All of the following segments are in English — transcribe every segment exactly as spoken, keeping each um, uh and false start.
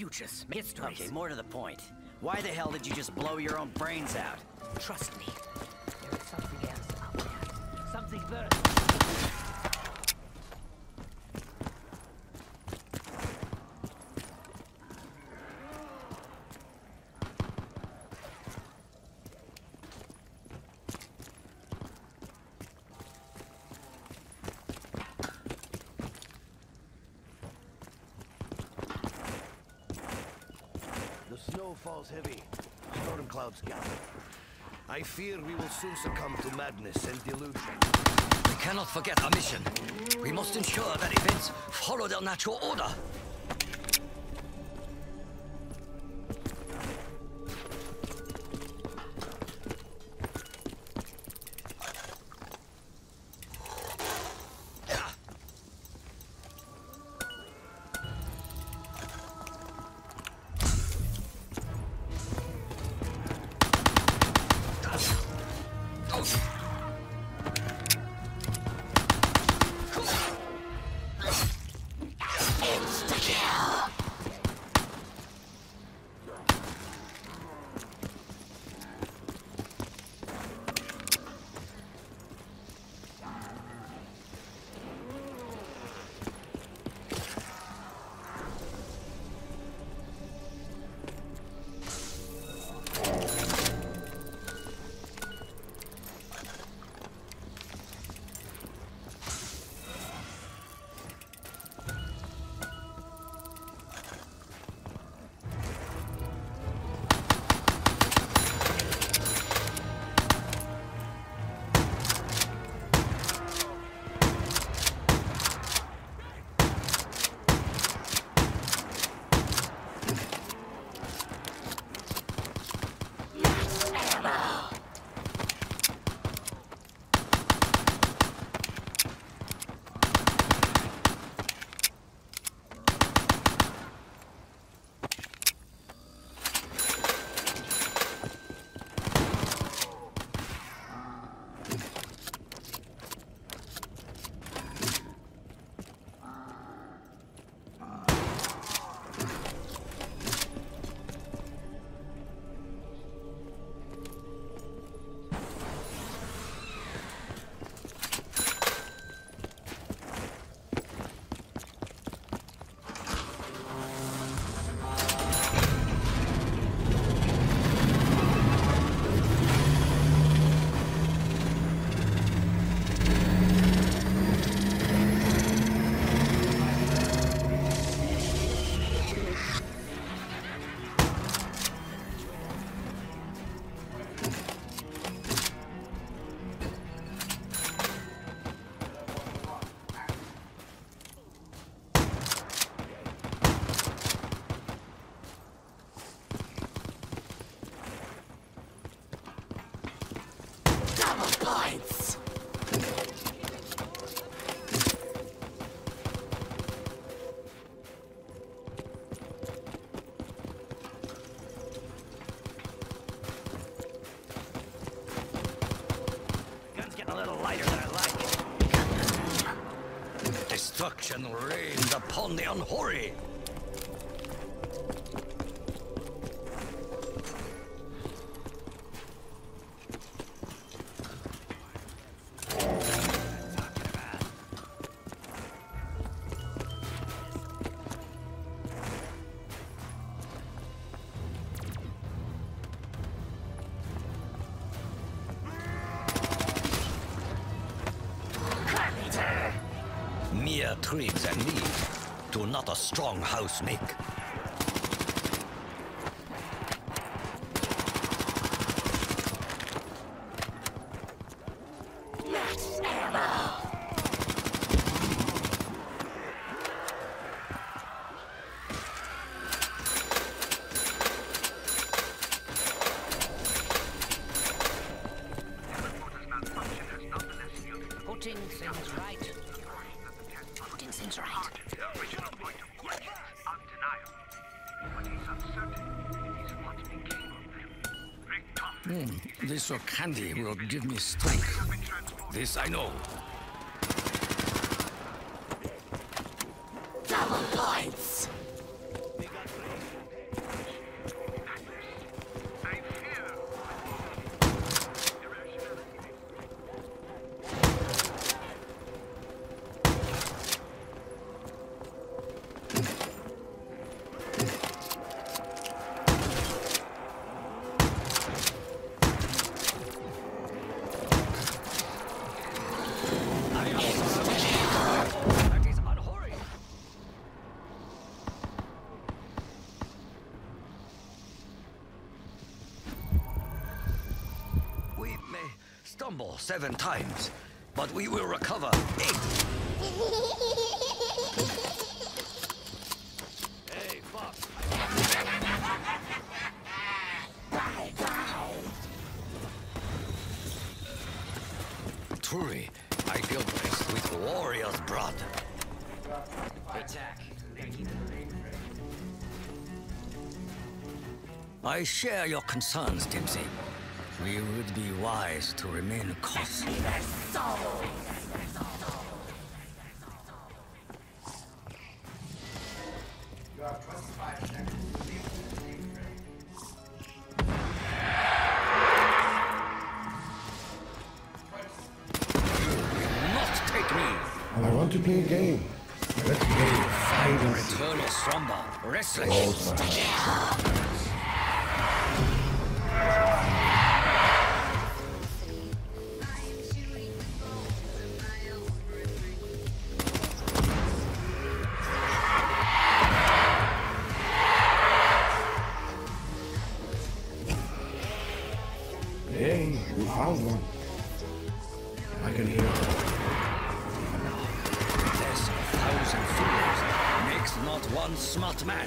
Lucius, get straight. Okay, more to the point. Why the hell did you just blow your own brains out? Trust me. There is something else out there. Something burning. The snow falls heavy. Storm clouds gather. I fear we will soon succumb to madness and delusion. We cannot forget our mission. We must ensure that events follow their natural order. Destruction reigns upon the unholy. Mere twigs and leaves do not a strong house make. Putting things right. Putting things right. The original point of question is undeniable. But he's uncertain it is what became of them. Mm, this or candy will give me strength. This I know. Double points. may stumble seven times, but we will recover eight. Hey, fuck. Truly, I feel blessed with warrior's blood. Attack. I share your concerns, Dempsey. We would be wise to remain cautious. I want to play a game. Let's play hide and seek. Eternal slumber, restless. Hey, we found one. I can hear it. Less a thousand fools makes not one smart man.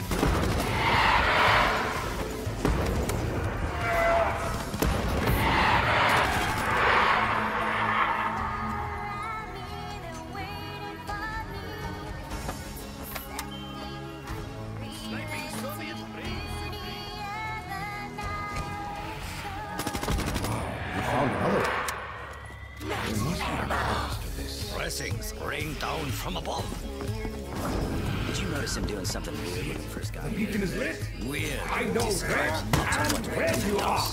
Blessings rain down from above. Did you notice him doing something weird when he first got The here? beacon is lit. Weird. I know Describes where not and what where you are.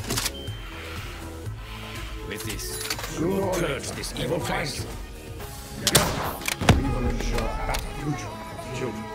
With this, Sooner or purge later, this they evil will find place. you. Together, we will ensure a better future for the children.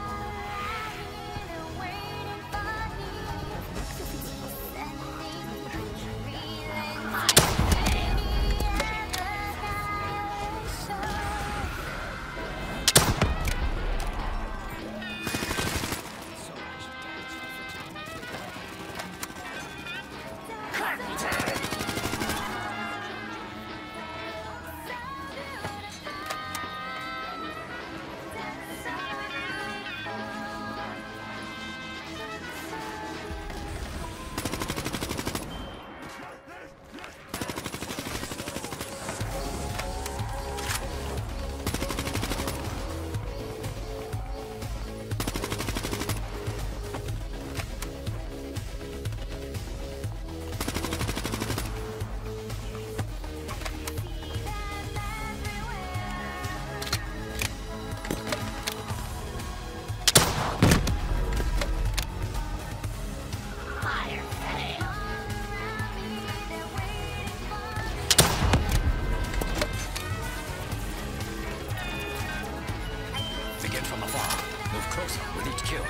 Begin from afar. Move closer with each kill.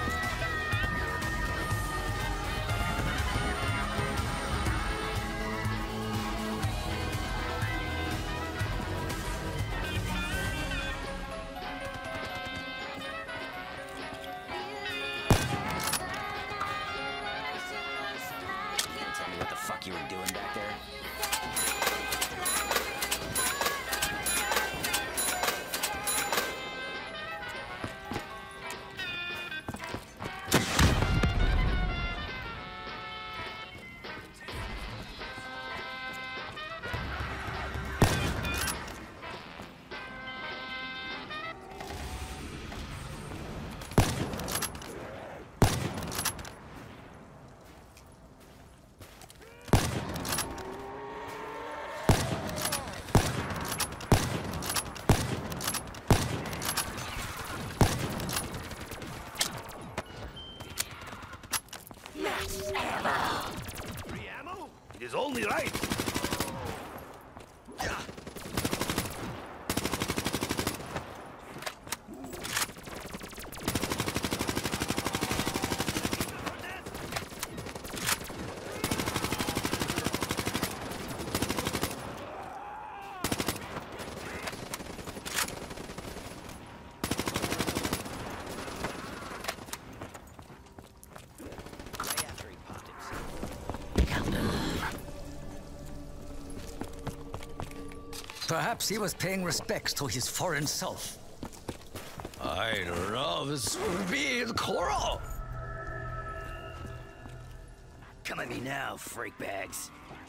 Can't tell me what the fuck you were doing back there. Free ammo? It is only right. Right after he popped himself. Perhaps he was paying respects to his foreign self. I love sweet coral. Come at me now, freak bags.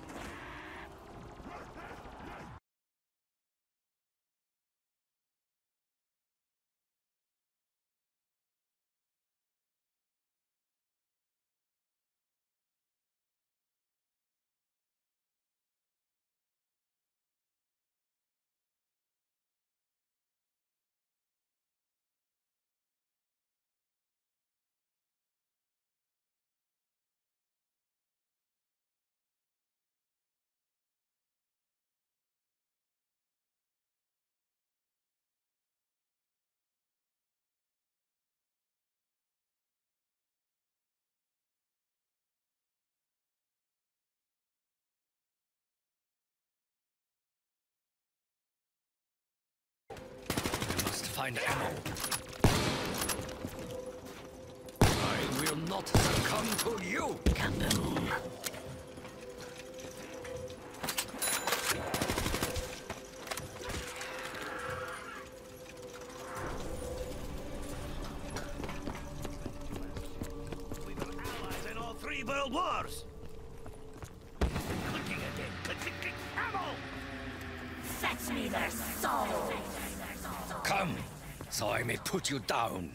Find ammo. I will not succumb to you. Kaboom. We were allies in all three world wars. Clicking again. Click, click, click. Ammo! Fetch me their souls. Come, so I may put you down.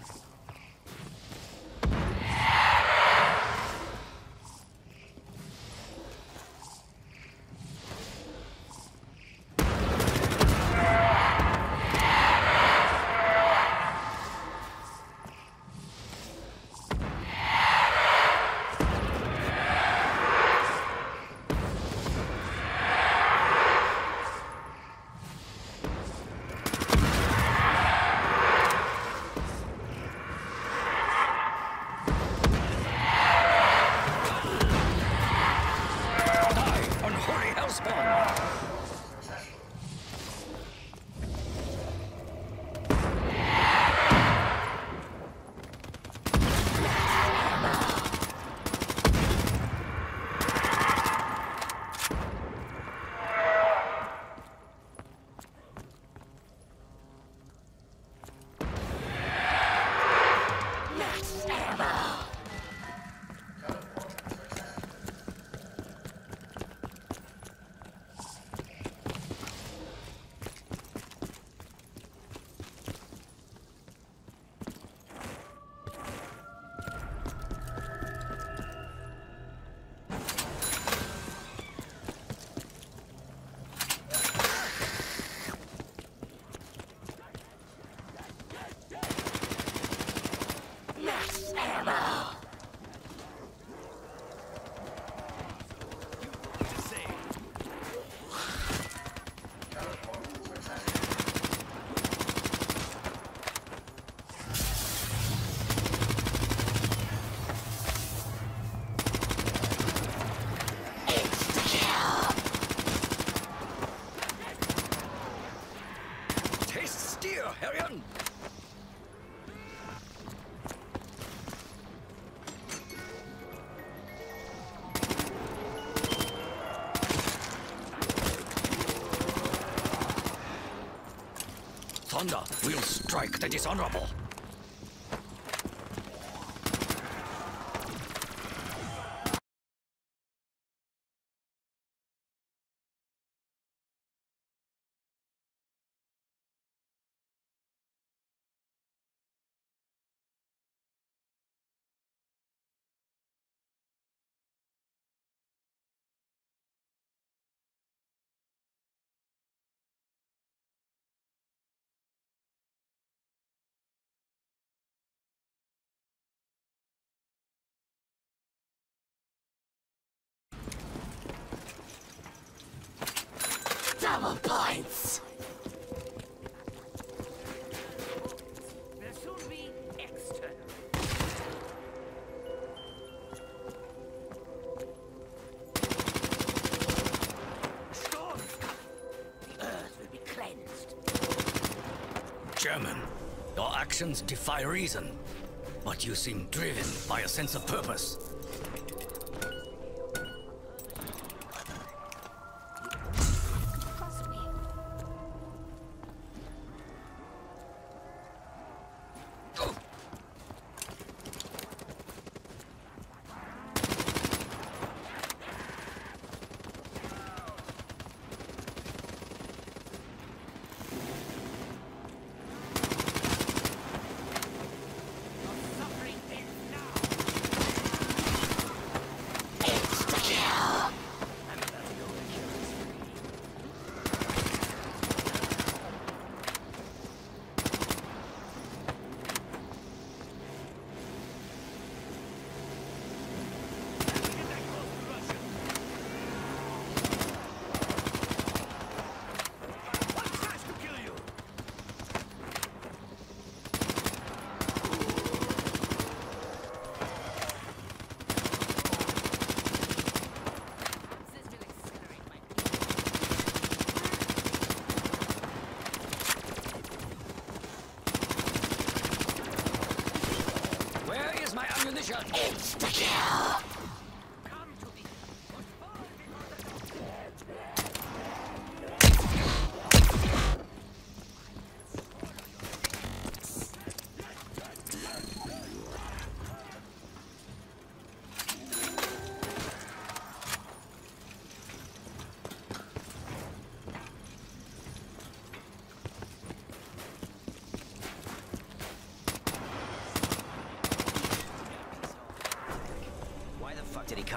Thunder will strike the dishonorable. Double points. There should be external. Storm. The earth will be cleansed. German, your actions defy reason, but you seem driven by a sense of purpose. Trust me.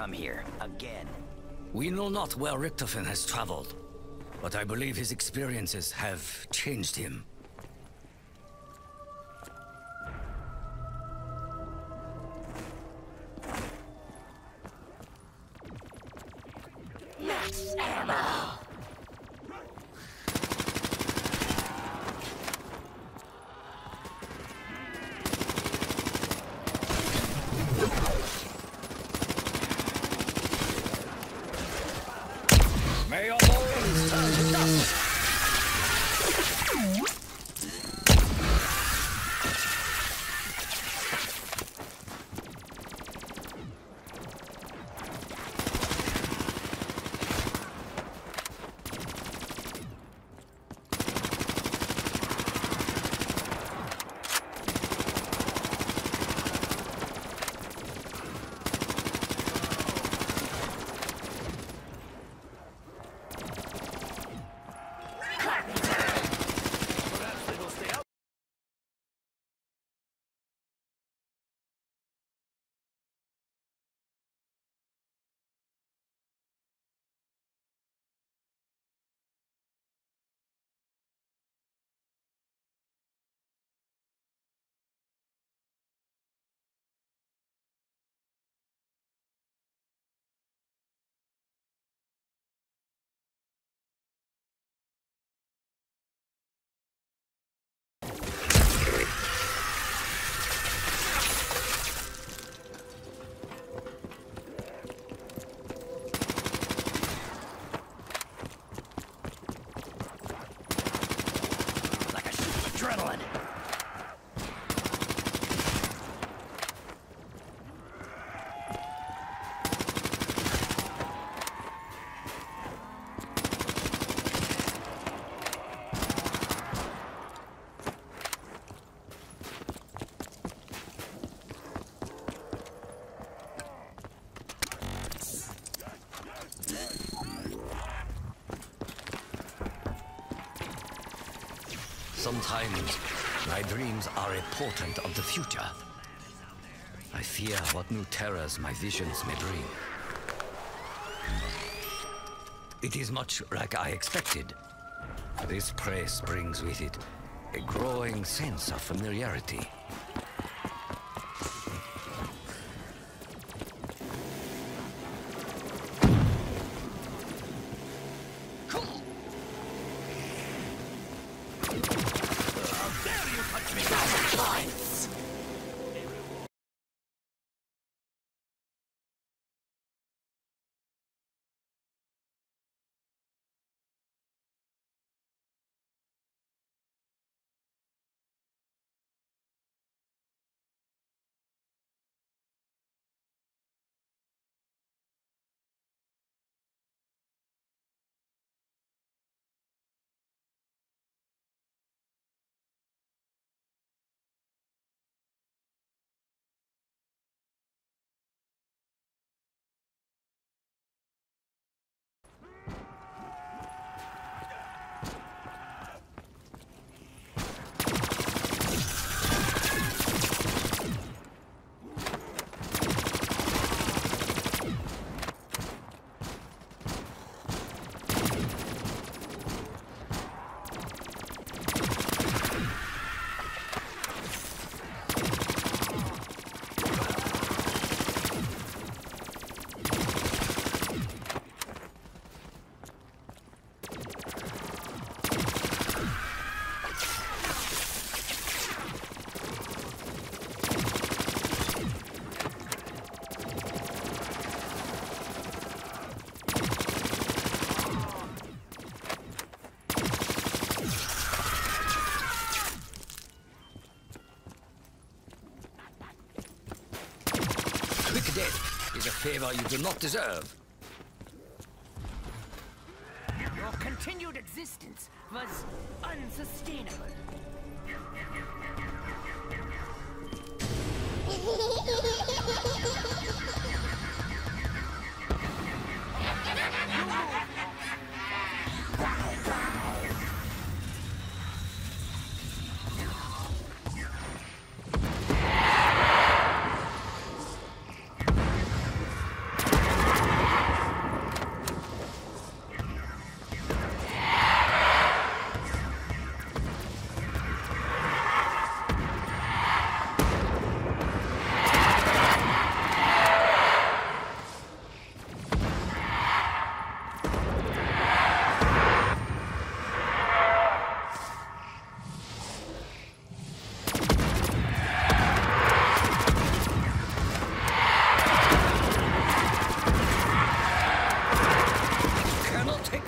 come here, again. We know not where Richtofen has traveled, but I believe his experiences have changed him. Max ammo! May your bones turn to dust! Adrenaline. Sometimes my dreams are a portent of the future. I fear what new terrors my visions may bring. It is much like I expected. This place brings with it a growing sense of familiarity. Quick death is a favor you do not deserve. Your continued existence was unsustainable.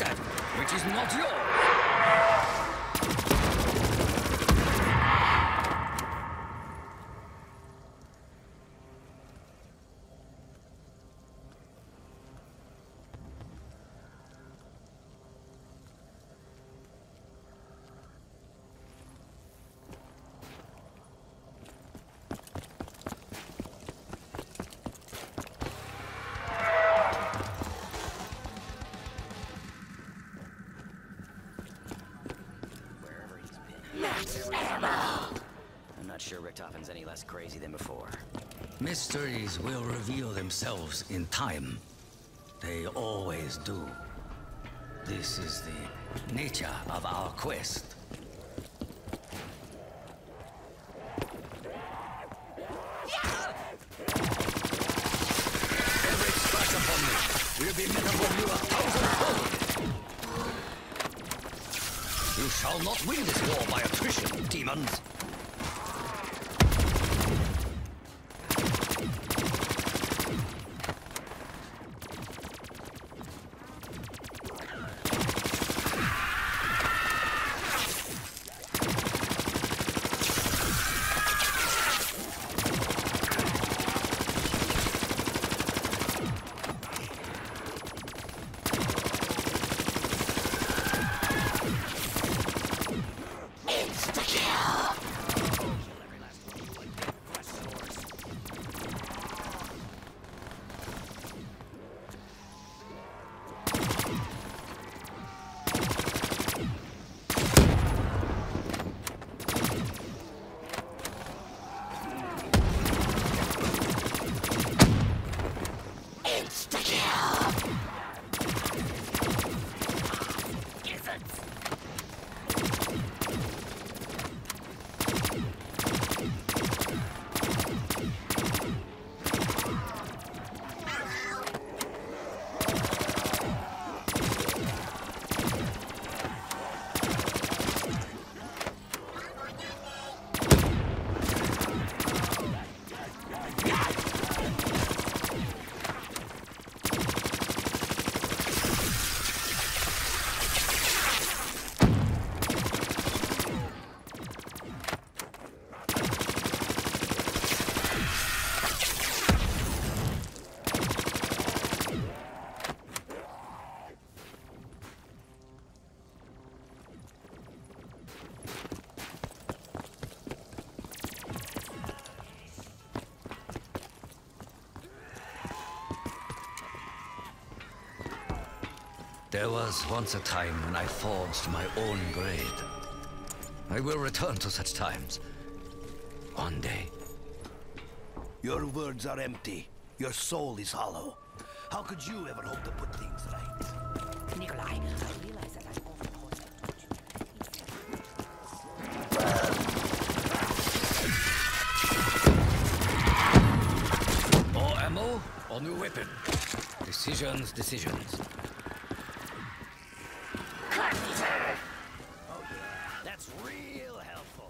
that which is not yours. I'm not sure Richtofen's any less crazy than before. Mysteries will reveal themselves in time. They always do. This is the nature of our quest. Every scratch upon me will be met upon you a thousandfold. You shall not win this war by attrition, demons. There was once a time when I forged my own grade. I will return to such times. One day. Your words are empty. Your soul is hollow. How could you ever hope to put things right? Nikolai, I realize that I've often caused More ammo or new weapon? Decisions, decisions. Oh yeah, that's real helpful.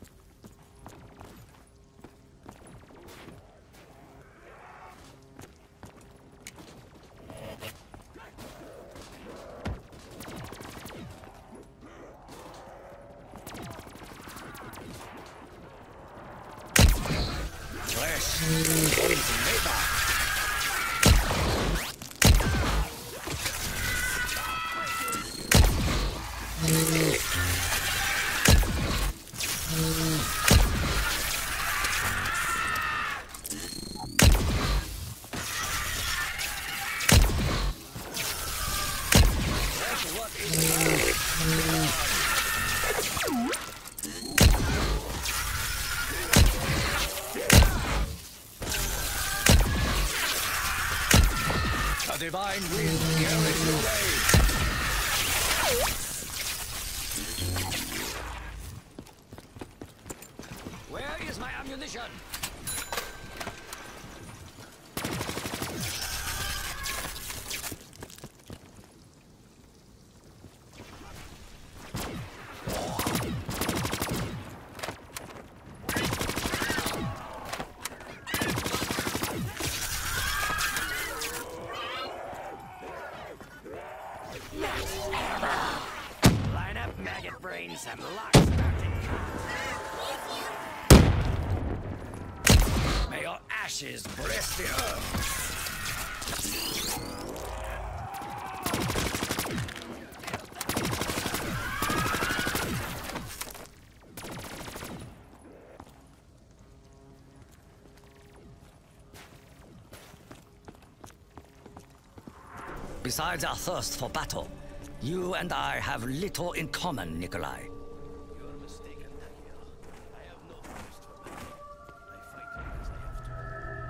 A divine wind carries you away. Where is my ammunition? maggot brains and lock, stock, and may your ashes bless the earth. Besides our thirst for battle, you and I have little in common, Nikolai. You are mistaken, Daniel. I have no thirst for battle. I fight because I have to.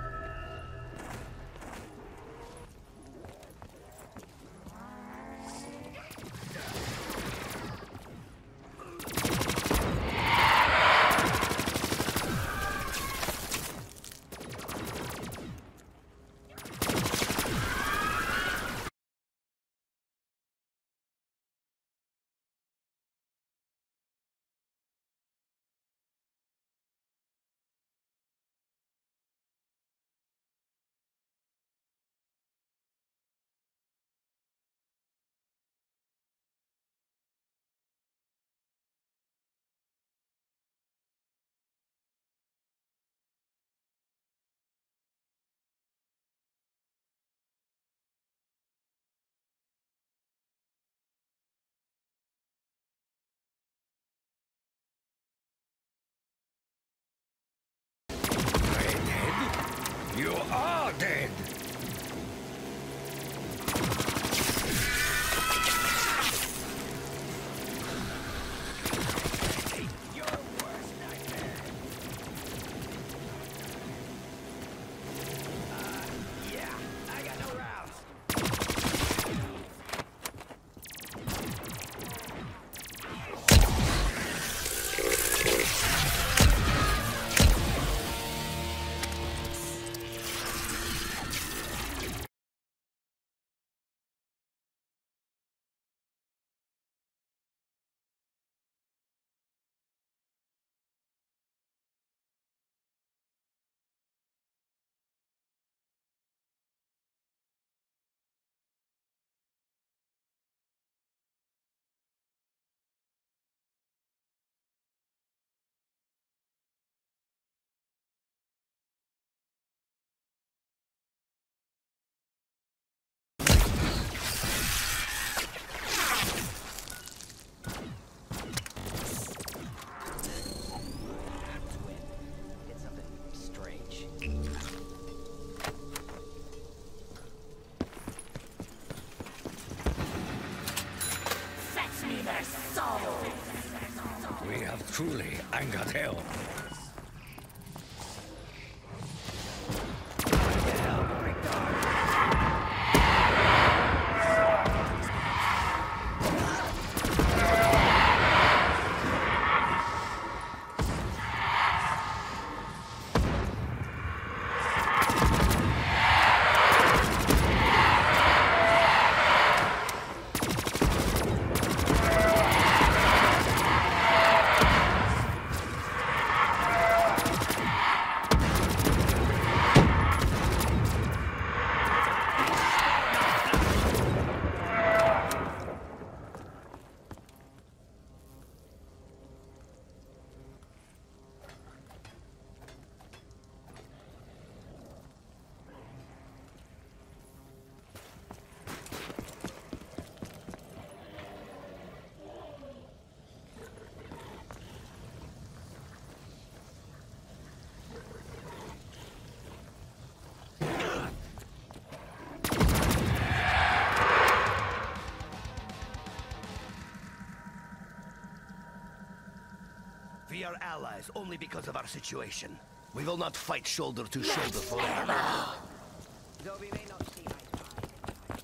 You are dead! We have truly angered hell. We are allies only because of our situation. We will not fight shoulder to shoulder forever. Though we may not see eye to eye.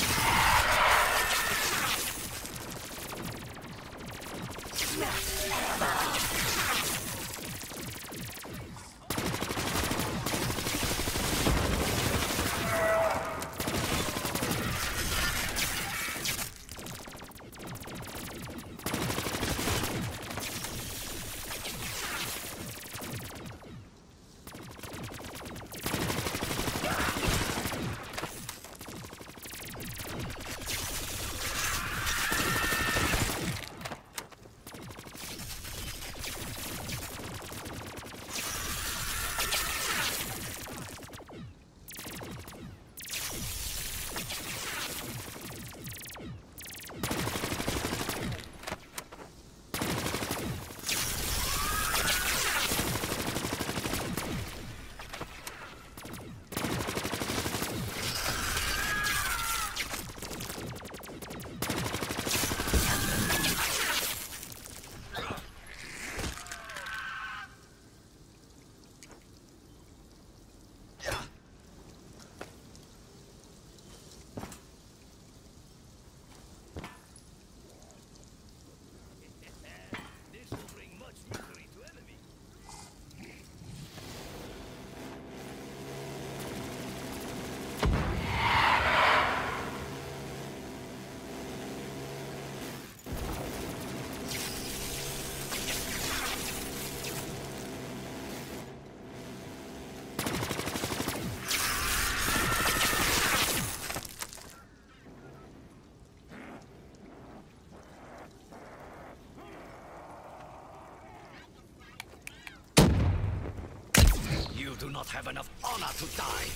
Yeah. You do not have enough honor to die.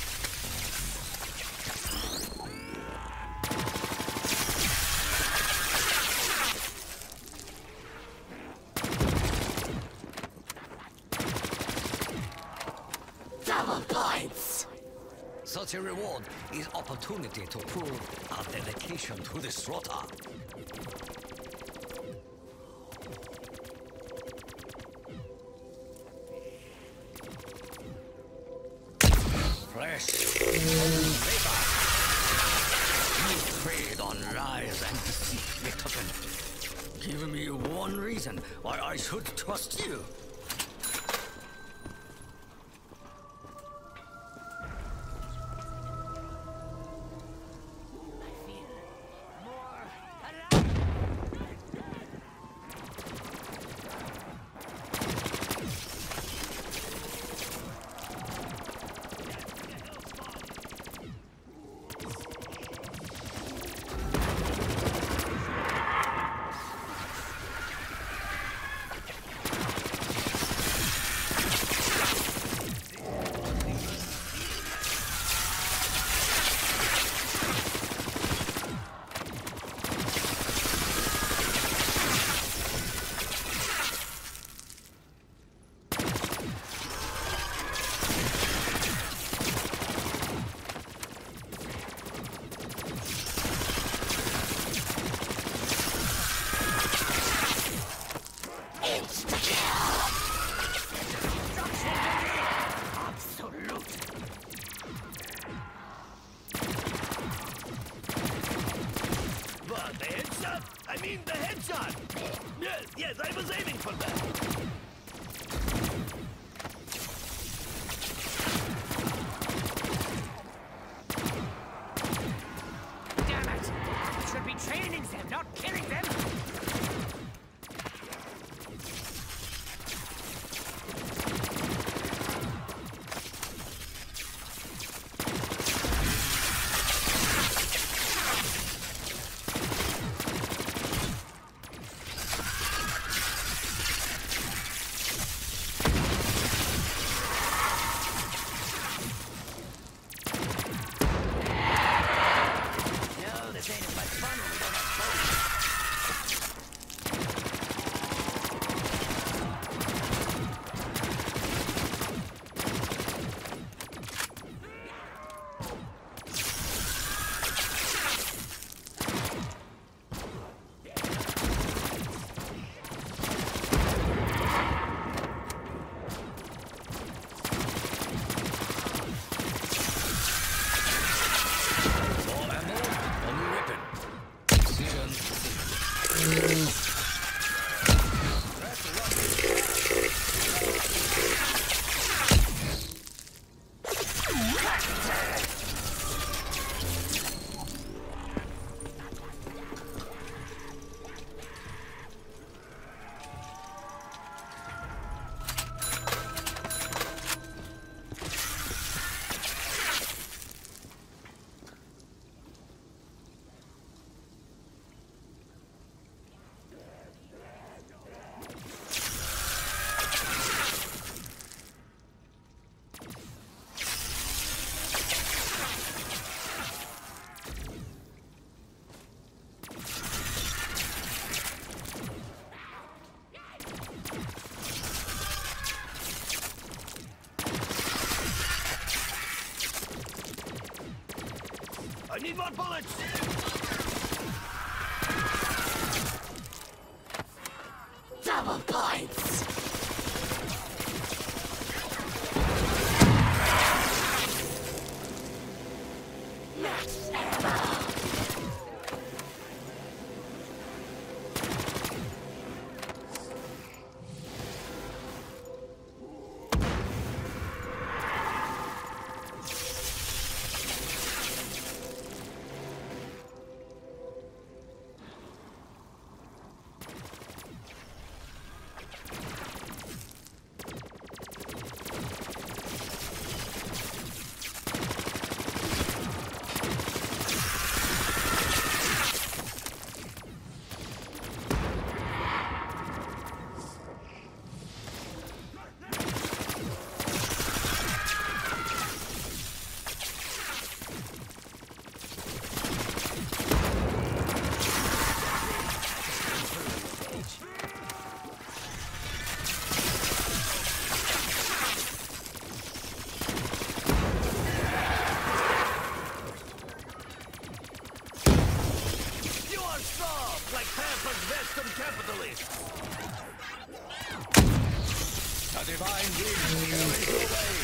Double points! Such a reward is opportunity to prove our dedication to the slaughter. Fresh. Labor. You preyed on lies and deceit, Mitoken. Give me one reason why I should trust you. I mean the headshot! Yes, yes, I was aiming for that! Damn it! I should be training them, not killing them! need more bullets! Double points! Max ammo! A divine wind carries away.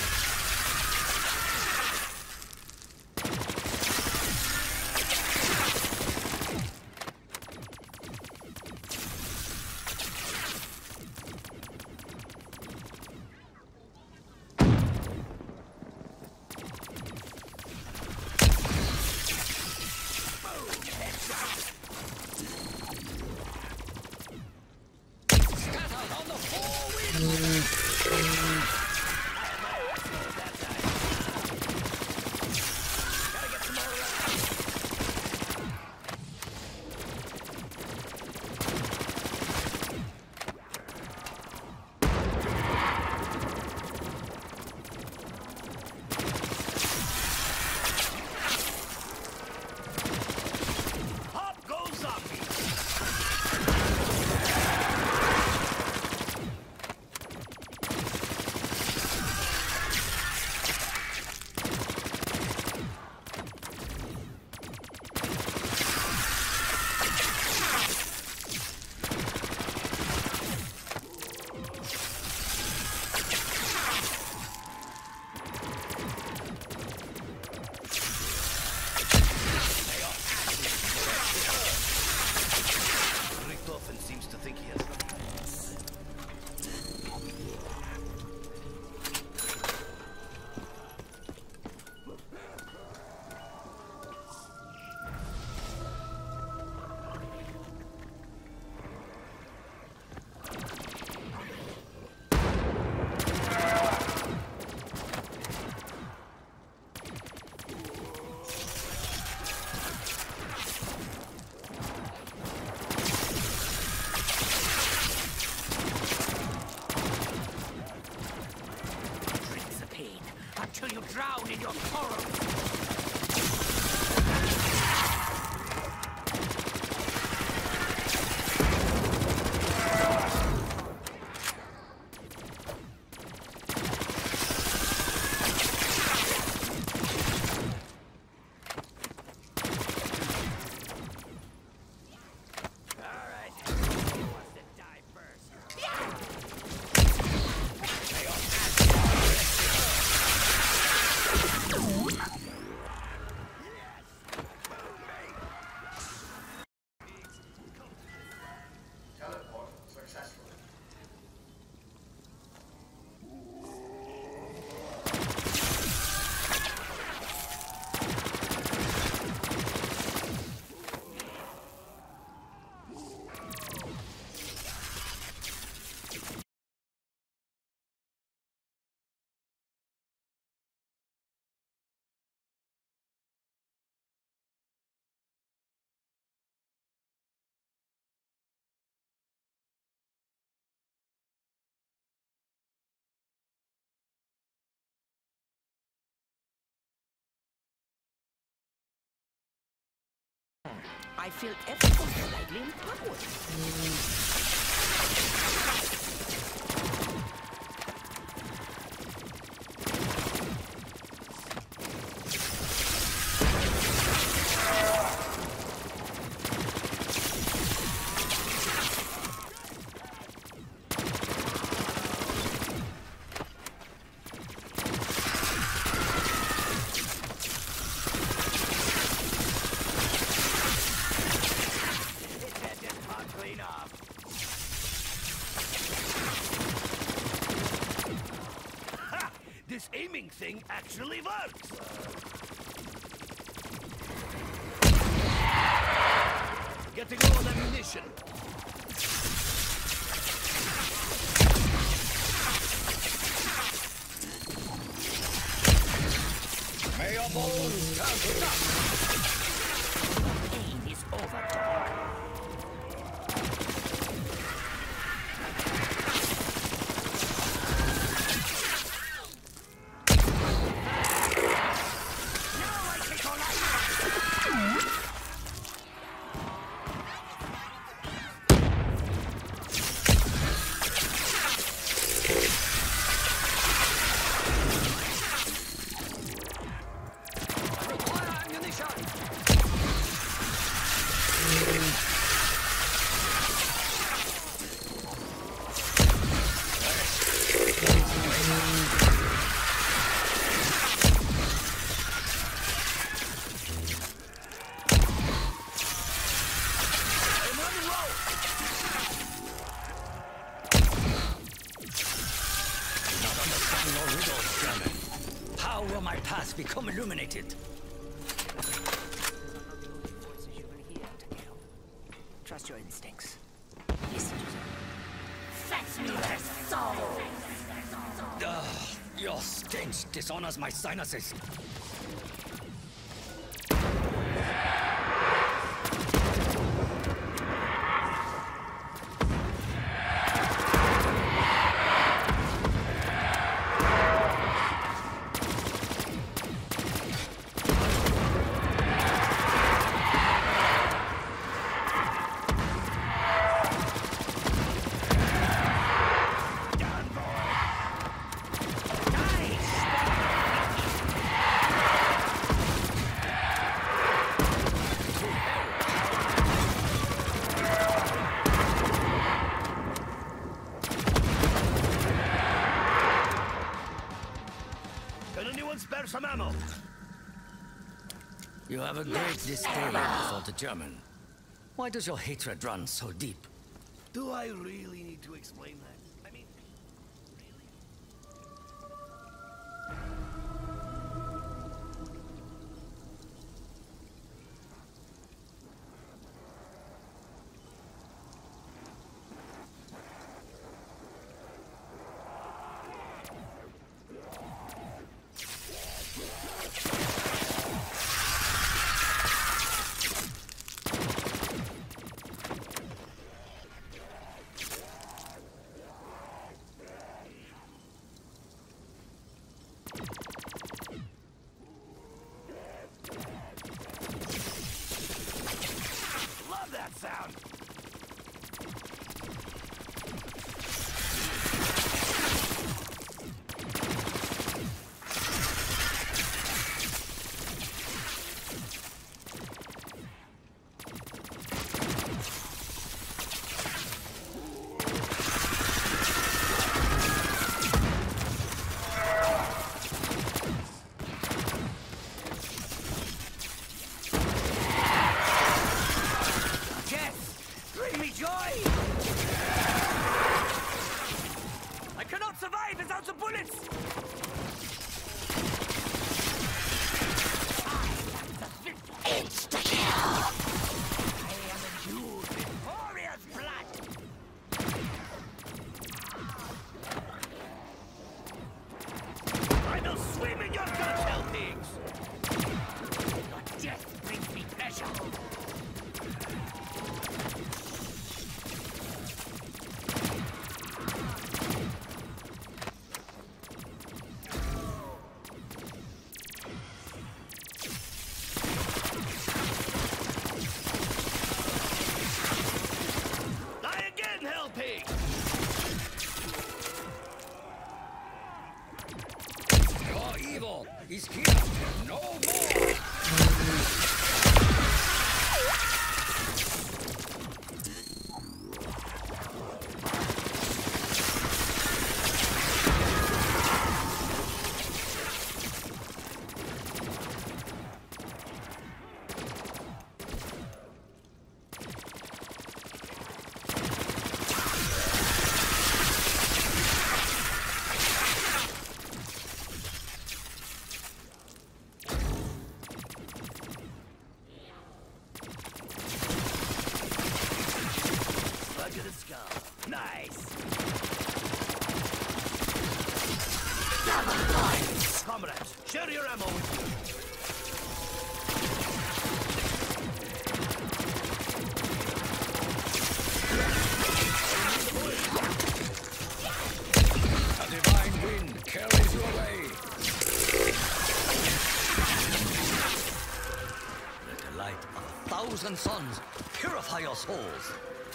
Until you drown in your sorrow. I feel ever so slightly empowered. Ha! This aiming thing actually works! Getting low on ammunition. May your bones turn to dust! Aim is over, dog. How will my path become illuminated? Voices you will hear, Takeo. Trust your instincts. Listen to them. Fetch me their soul! Ugh, your stench dishonors my sinuses. Can anyone spare some ammo? You have a great disdain for the German. Why does your hatred run so deep? Do I really need to explain that? I mean, really? Love that sound! Bring me joy! I cannot survive without the bullets! Insta-kill! I am endued with warrior's blood! I will swim in your guts, hell pigs! Your death brings me pleasure! Die again, hell pig! Your evil is here no more! now. Nice. Comrades, share your ammo with me. A divine wind carries you away. Let the light of a thousand suns purify your souls.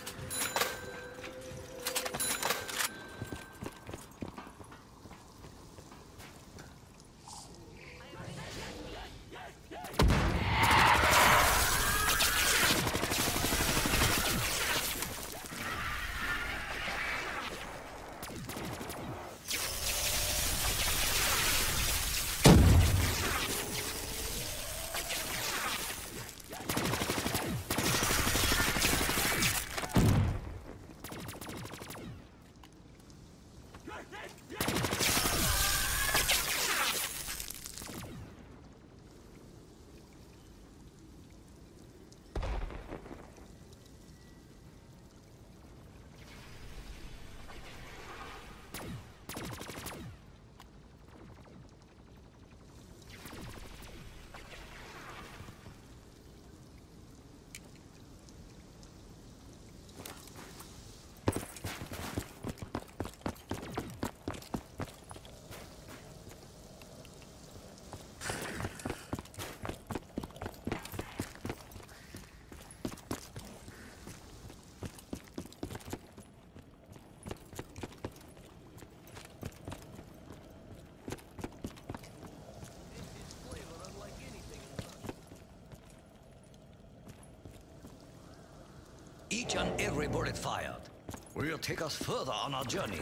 Each and every bullet fired will take us further on our journey.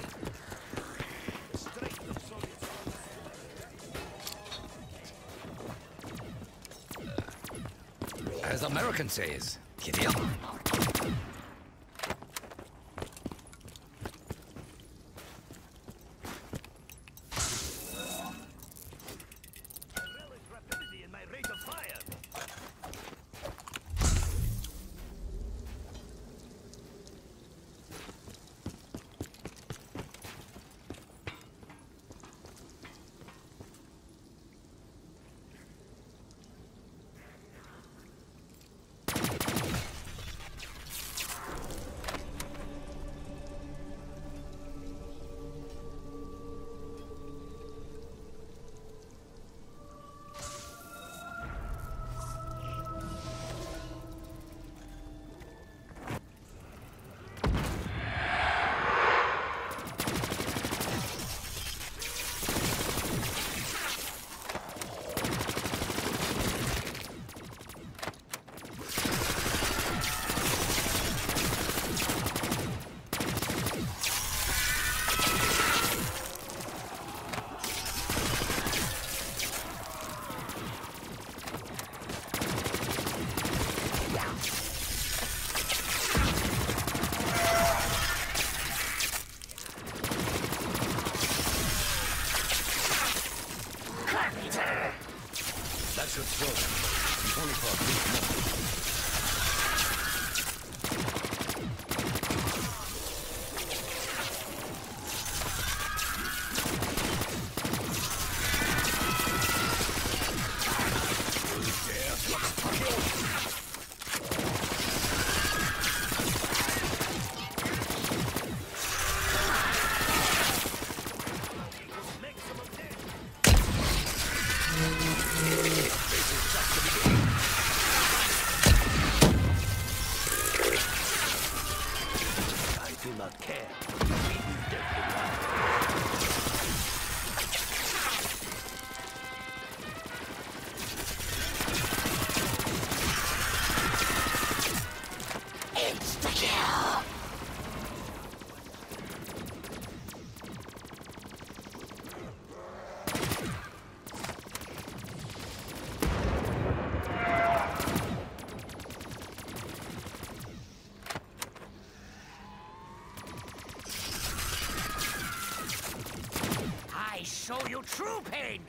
As American says, giddy up. Rapidity in my rate of fire. That should slow them. Only for a brief moment. Show you true pain!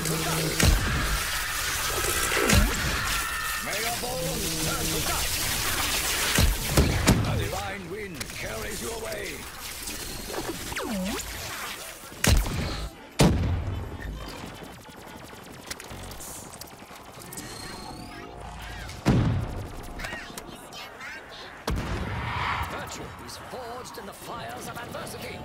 May your bones turn to dust. A divine wind carries you away. Virtue is forged in the fires of adversity.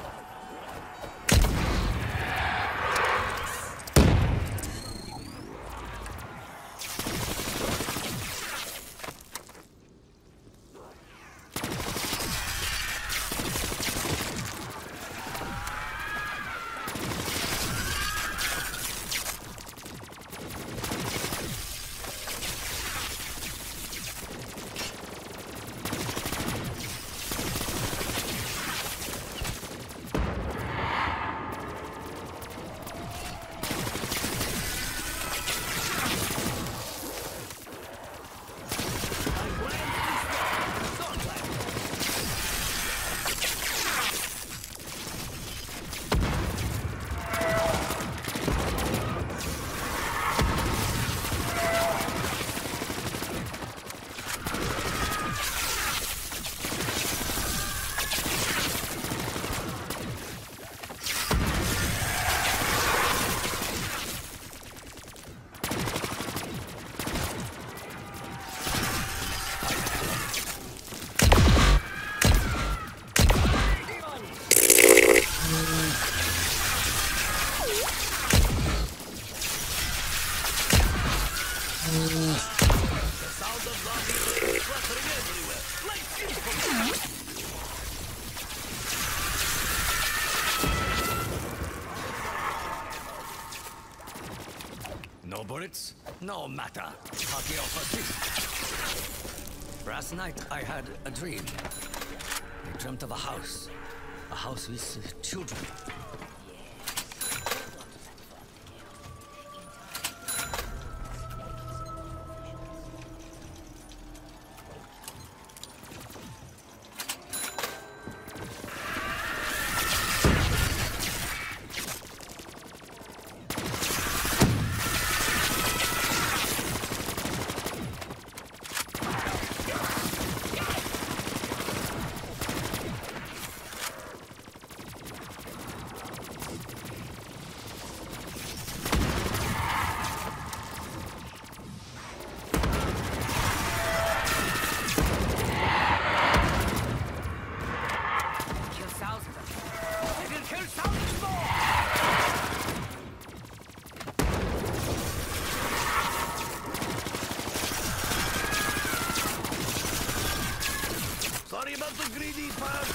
No bullets? No matter. Hakio persists. Last night I had a dream. I dreamt of a house. A house with uh, children. Sorry about the greedy part.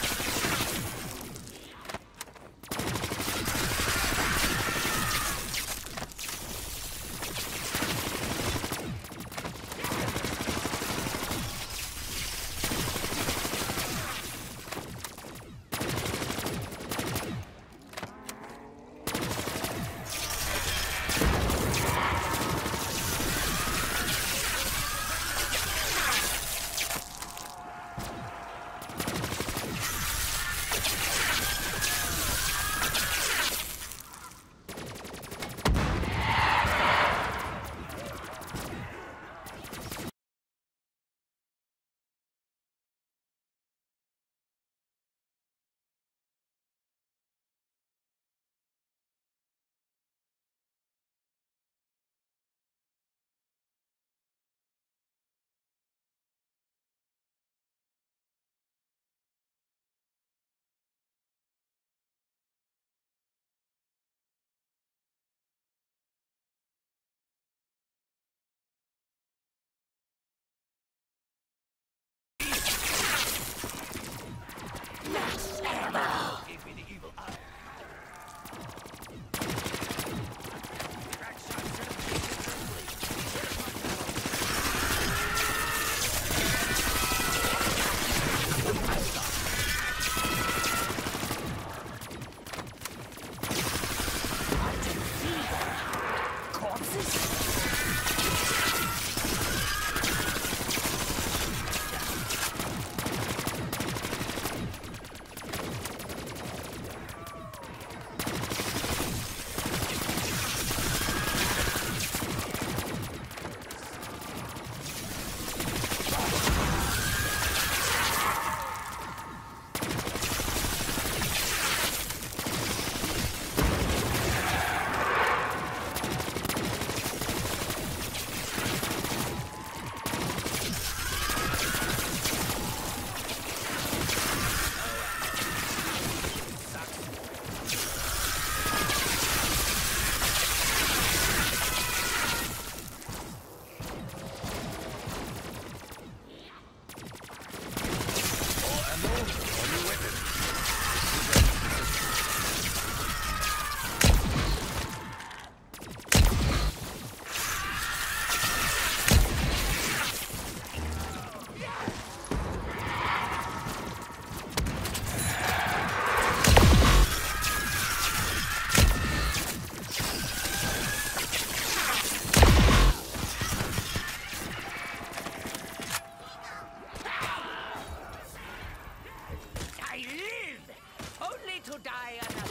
only to die another.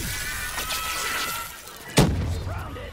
Surrounded!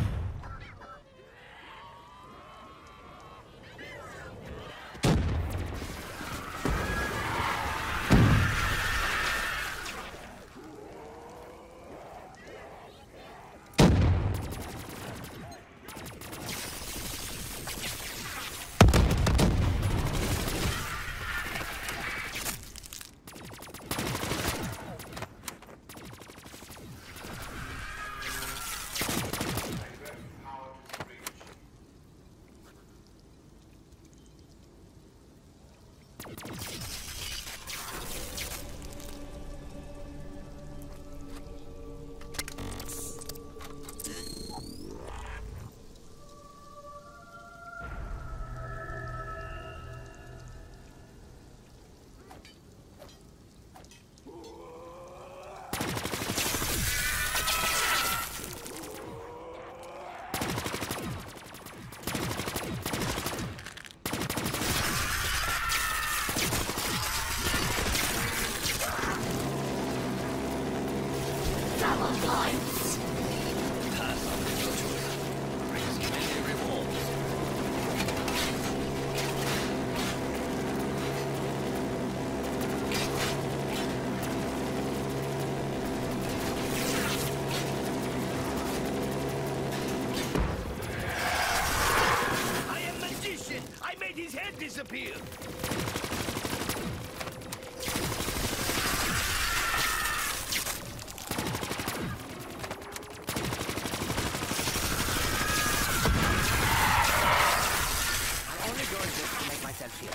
His head disappeared. I'm only doing this to make myself feel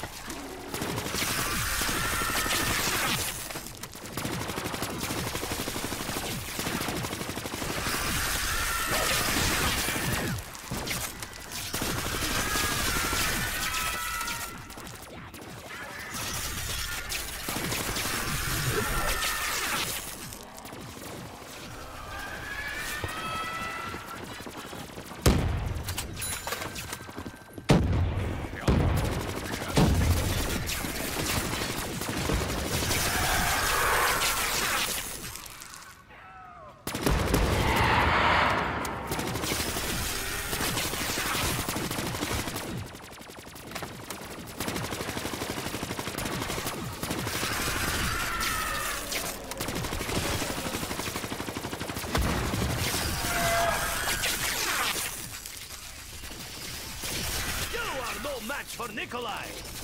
for Nikolai!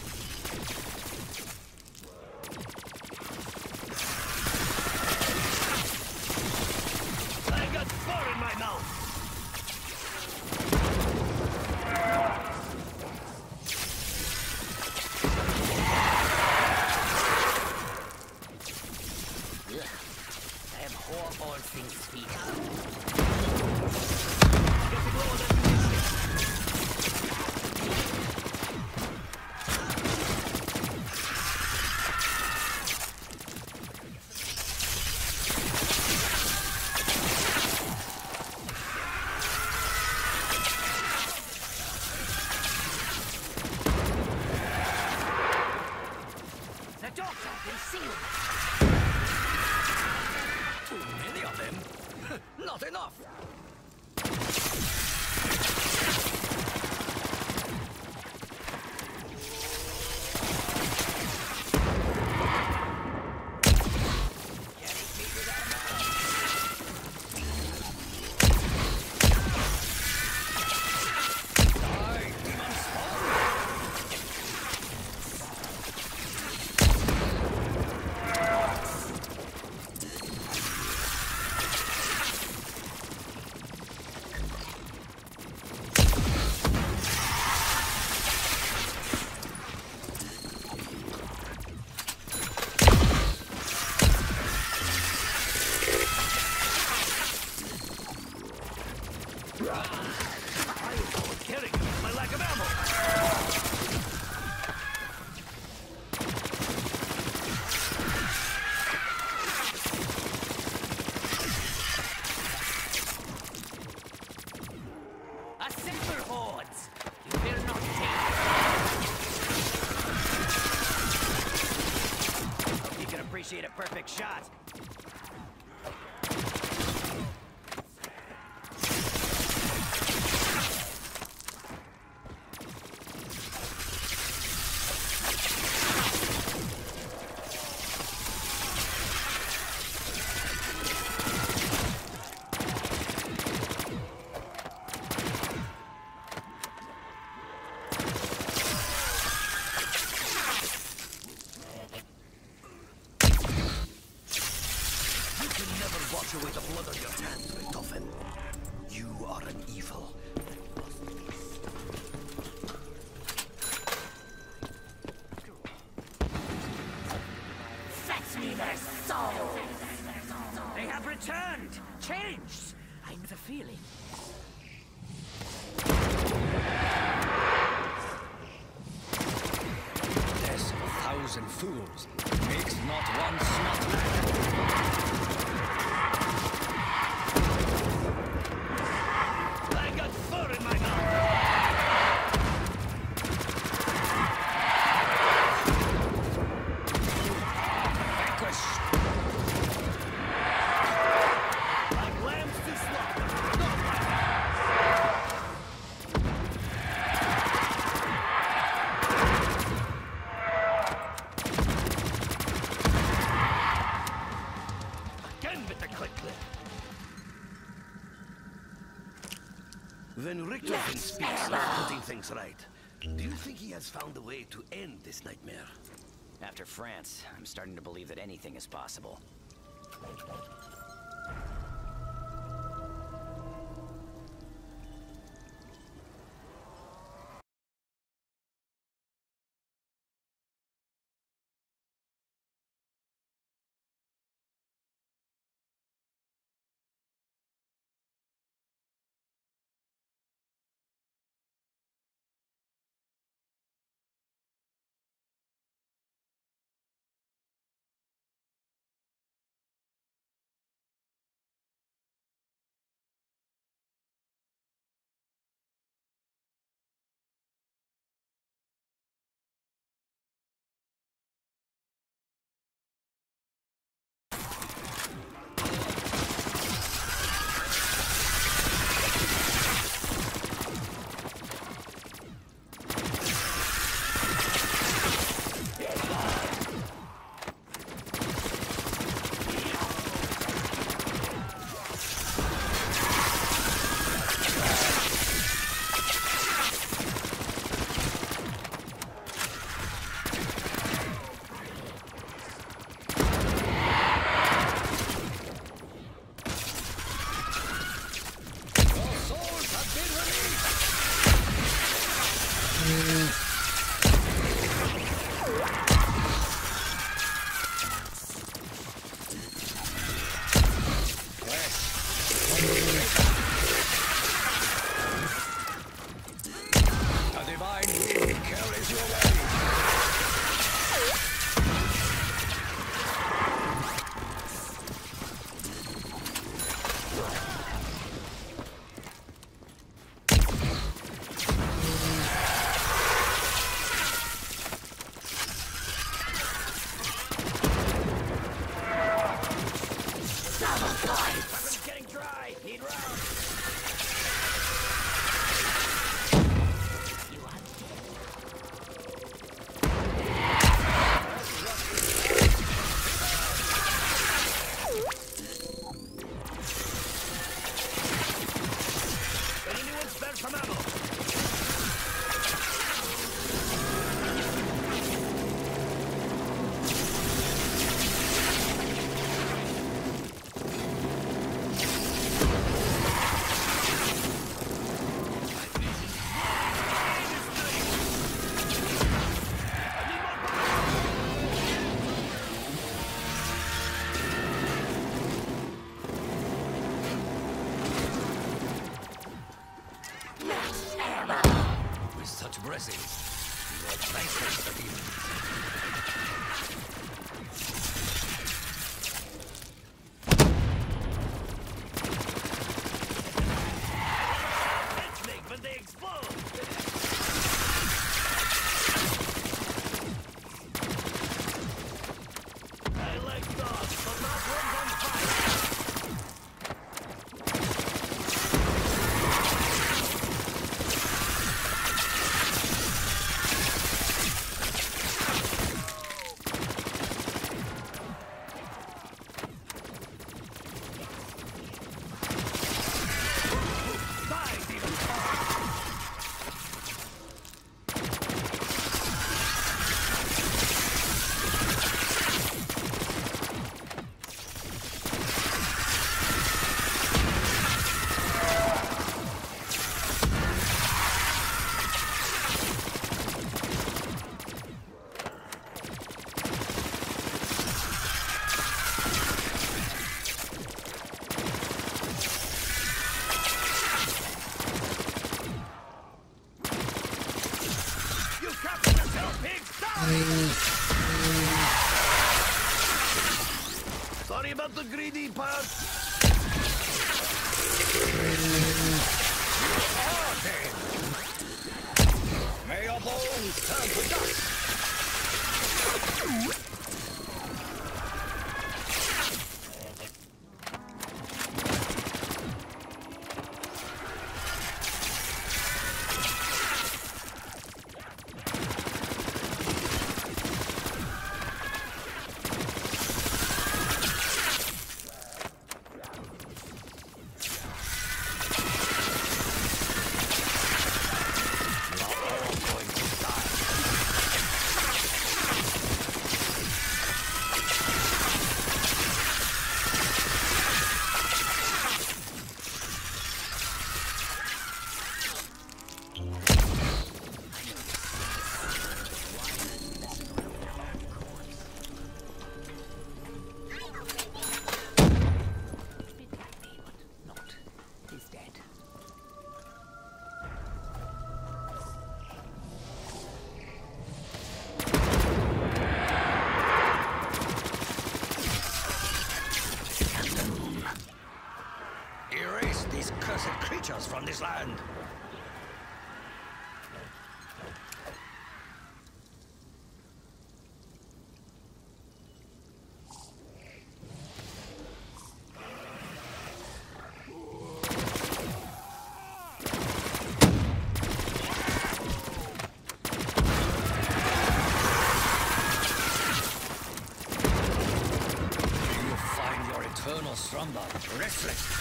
I got four in my mouth! I abhor all things sweet. Getting low on ammunition. The dogs have been sealed. Too many of them? Not enough! perfect shot. Wash away the blood on your hands, Richtofen. You are an evil. Fetch me their souls! They have returned! Changed! I have a feeling. Death of a thousand fools makes not one smart man. When Richtofen speaks of putting things right, do you think he has found a way to end this nightmare? After France, I'm starting to believe that anything is possible. Sorry about the greedy part. Ah, then. May your bones turn to dust. From this land. You find your eternal slumber restless.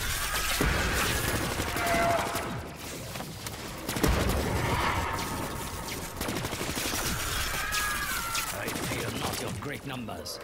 I fear not your great numbers.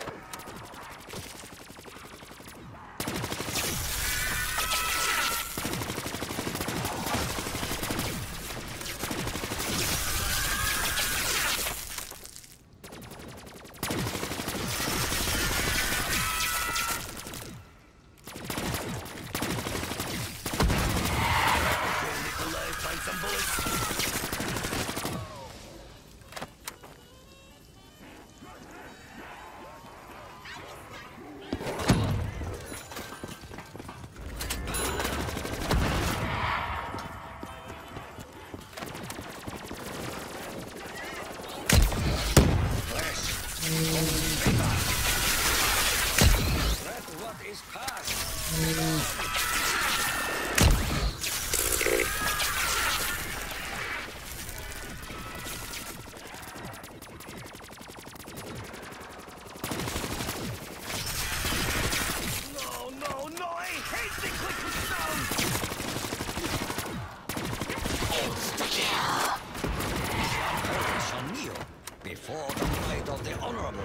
Before the might of the honorable.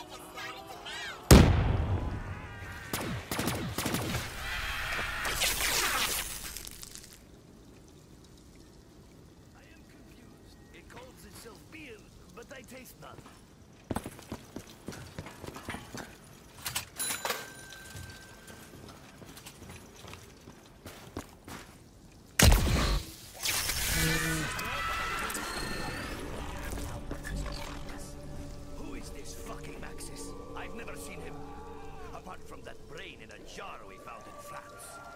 I taste none. Who is this fucking Maxis? I've never seen him. Apart from that brain in a jar we found in France.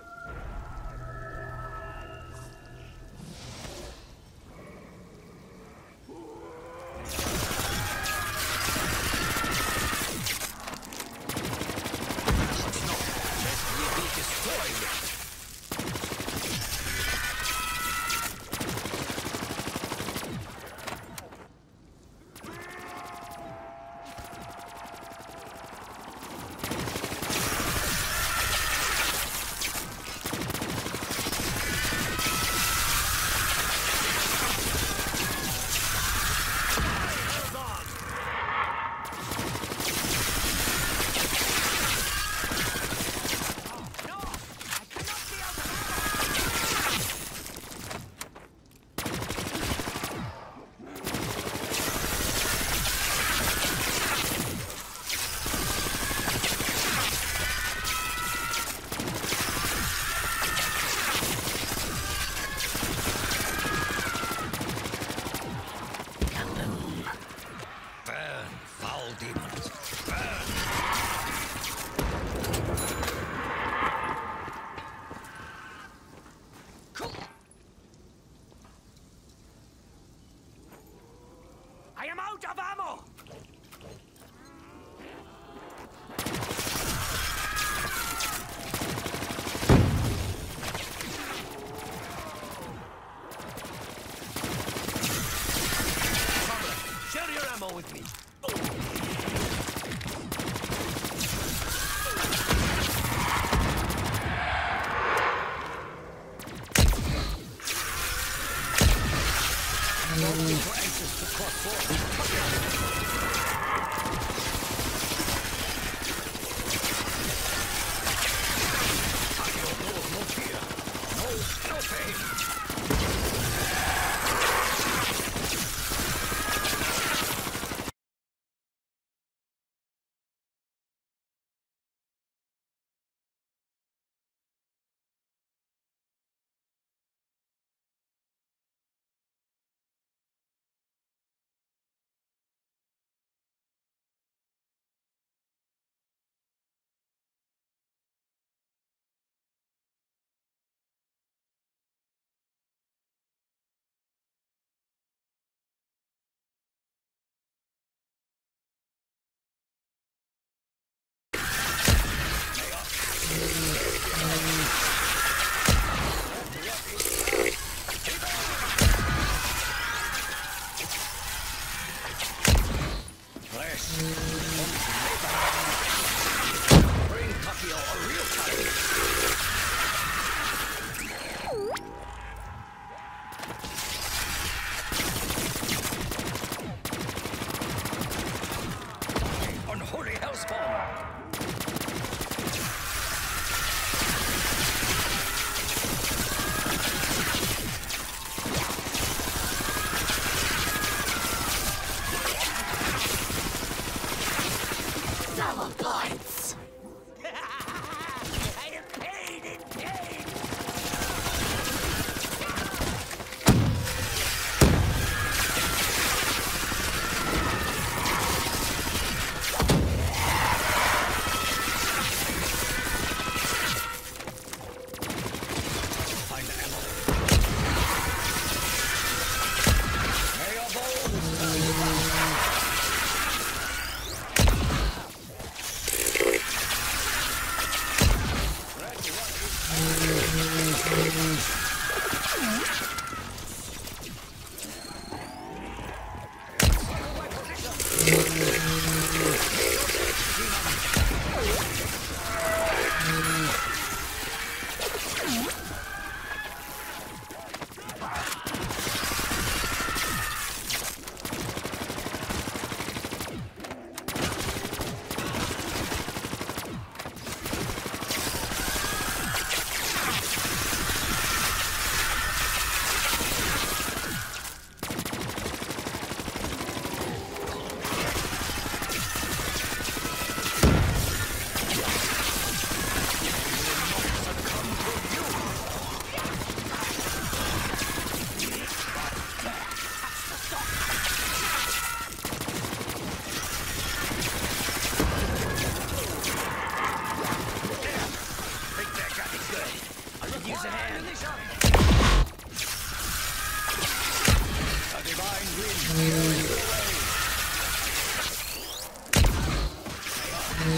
I am out of ammo! Share your ammo with me. Unholy hellspawn! Double points! I am paid in pain!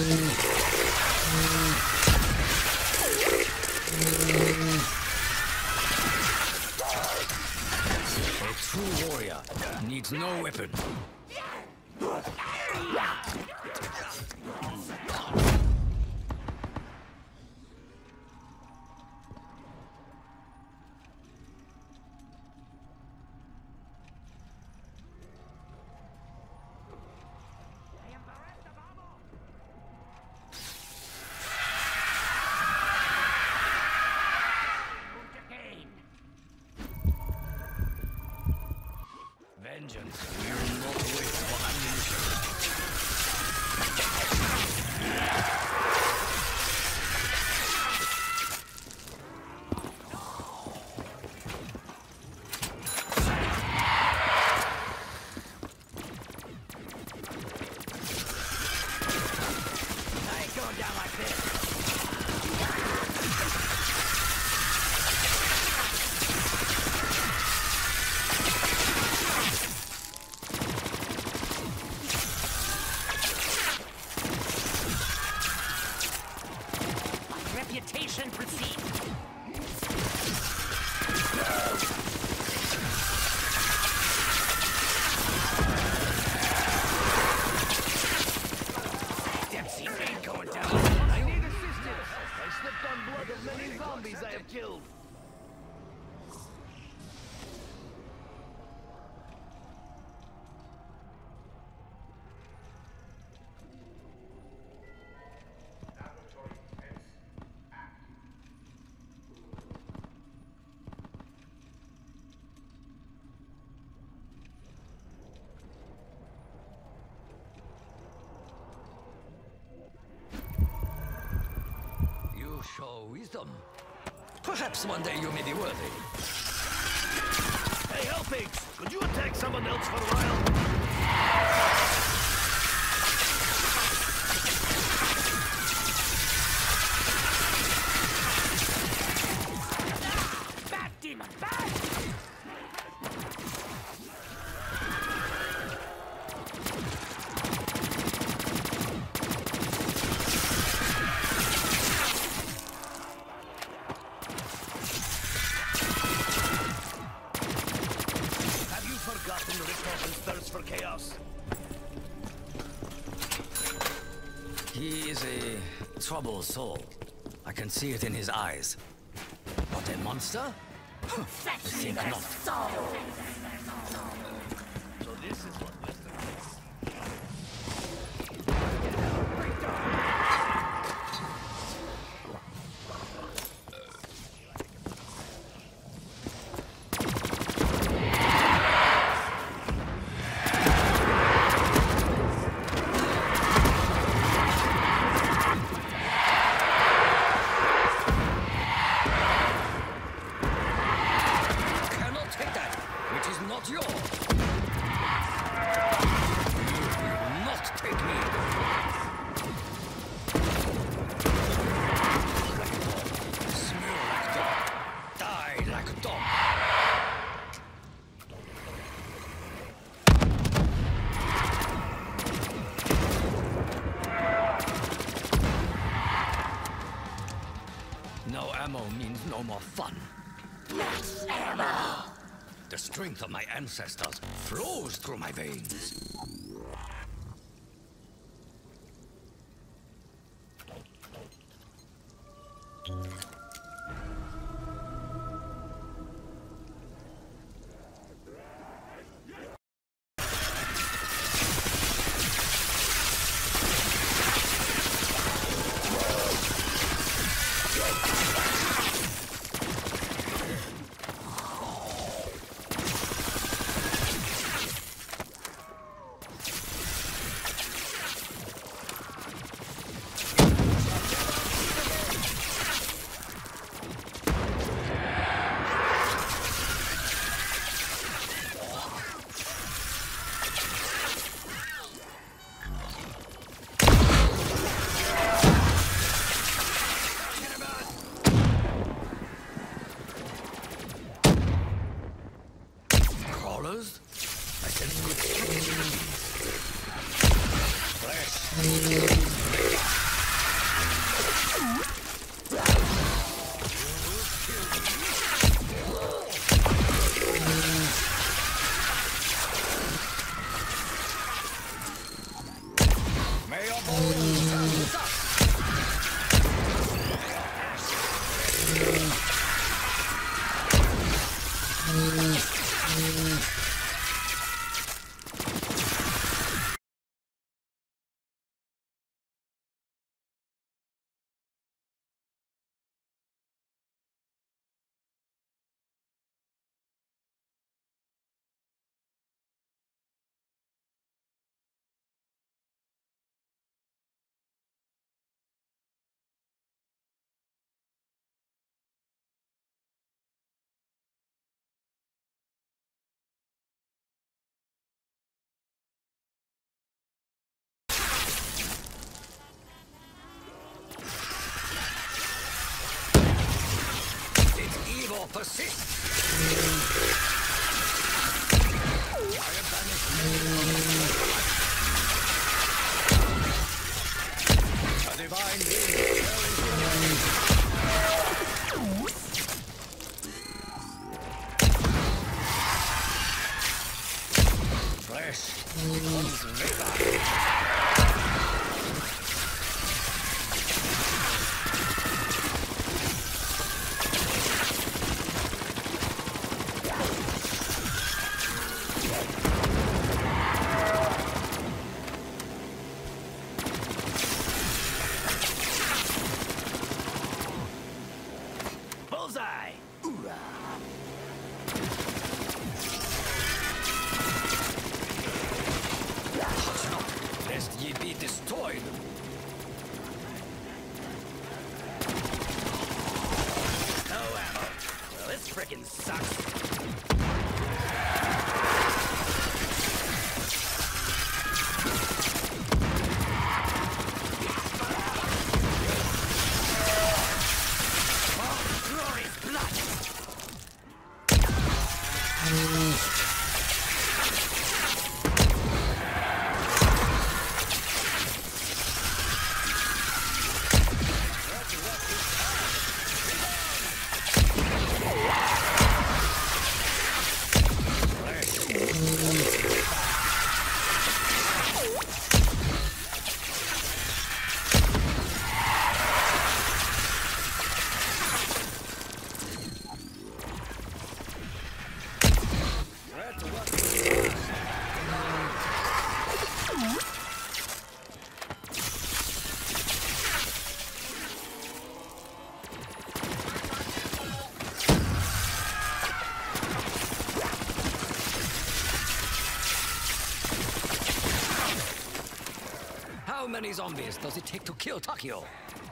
A true warrior needs no weapon. Vengeance will not wait for ammunition. I ain't going down like this. Reputation proceed. Dempsey ain't going down. I need assistance. I slipped on blood of many zombies I have killed. You show wisdom. Perhaps one day you may be worthy. Hey, Hellpigs! Could you attack someone else for a while? Bat demon, bat! Have you forgotten Richtofen's thirst for chaos? He is a troubled soul. I can see it in his eyes. But a monster? I think not. So this is what wisdom is. Cannot take that, which is not yours. You will not take me. Smell like dog. Die like a dog. No ammo means no more fun. The strength of my ancestors flows through my veins. persist. A divine being. Flesh. Bullseye! Touch not, lest ye be destroyed. No ammo. Well, this frickin' sucks. How many zombies does it take to kill Takio?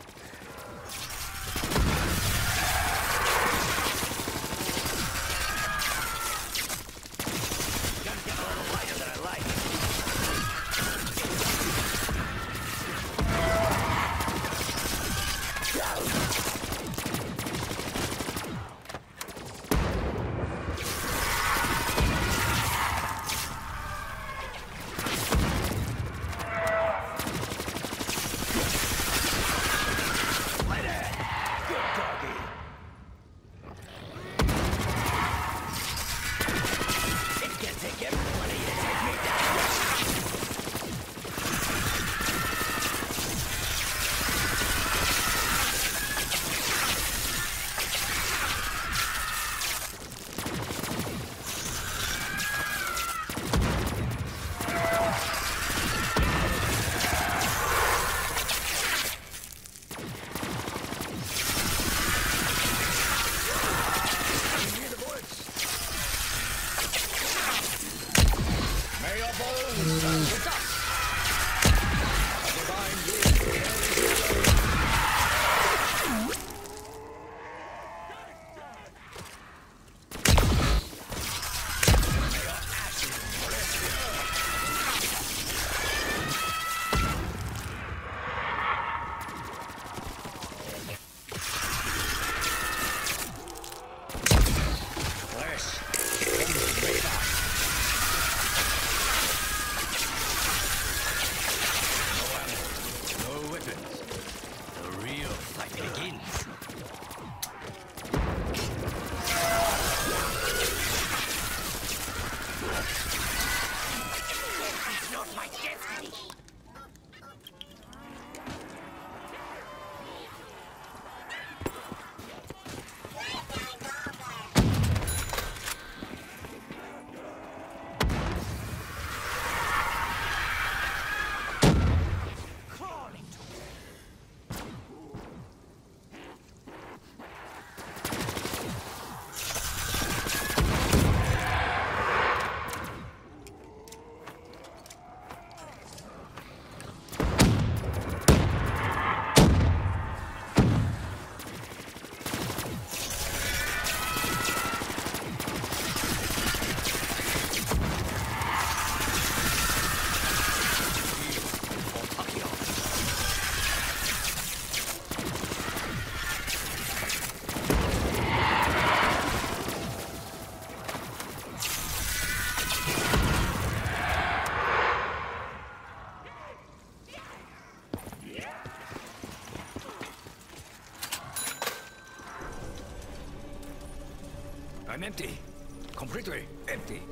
Gotta get a little lighter than I like. I'm empty. Completely empty.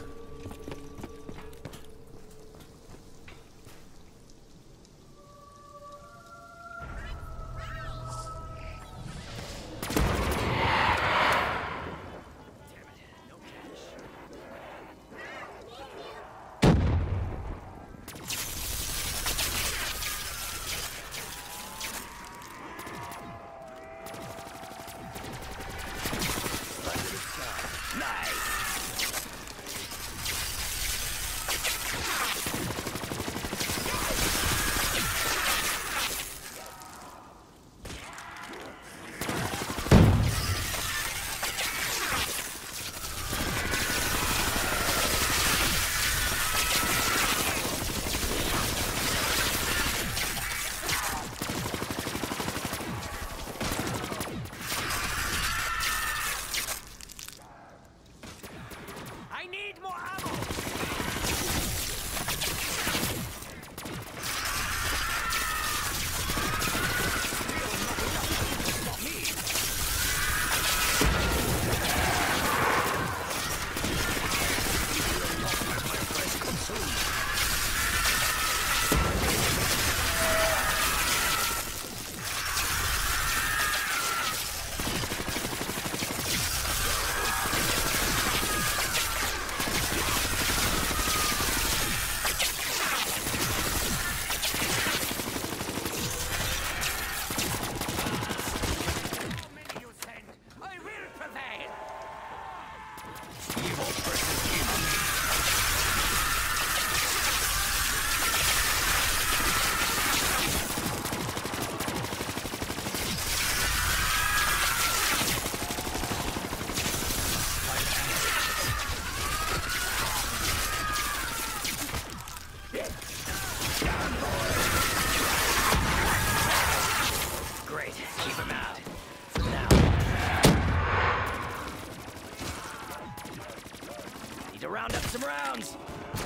Round up some rounds.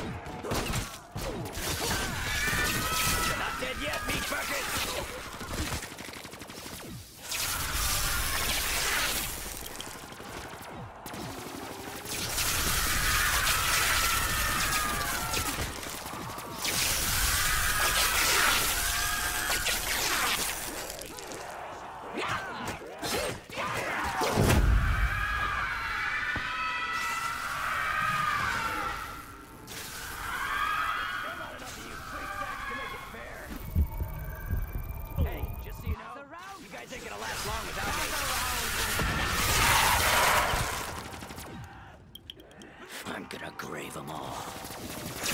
You're not dead yet, meat bucket. I'm gonna grave them all.